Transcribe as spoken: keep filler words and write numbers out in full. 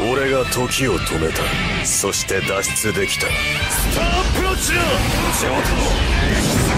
俺が時を止めた。そして脱出できた。スターアプローチだ。上等